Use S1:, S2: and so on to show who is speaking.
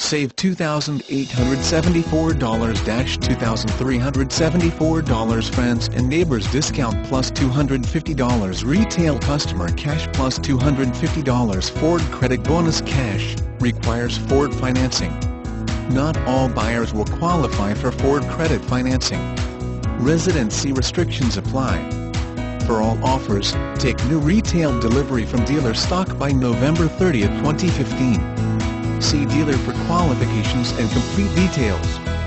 S1: Save $2,874-$2,374 friends and neighbors discount plus $250 retail customer cash plus $250 Ford credit bonus cash, requires Ford financing. Not all buyers will qualify for Ford credit financing. Residency restrictions apply. For all offers, take new retail delivery from dealer stock by November 30, 2015. See dealer for qualifications and complete details.